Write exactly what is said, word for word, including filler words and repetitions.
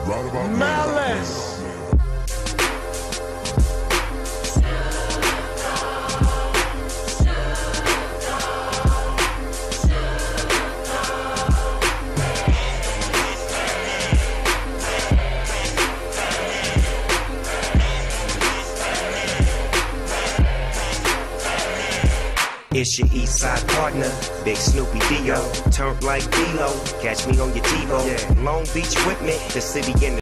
Malice. It's your east side partner, Big Snoopy Dio. Turned like D-Lo, catch me on your TiVo. Yeah. Long Beach with me, the city in the